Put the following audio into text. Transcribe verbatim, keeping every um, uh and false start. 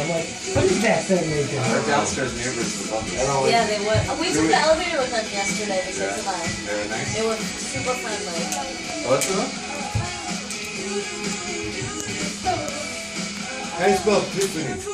I'm like, what is that thing making? Our downstairs neighbors love this. Yeah, they would. We took the elevator with them yesterday, the kids and I. They were nice? They were super friendly. Oh, that's good? How do you spell Tiffany?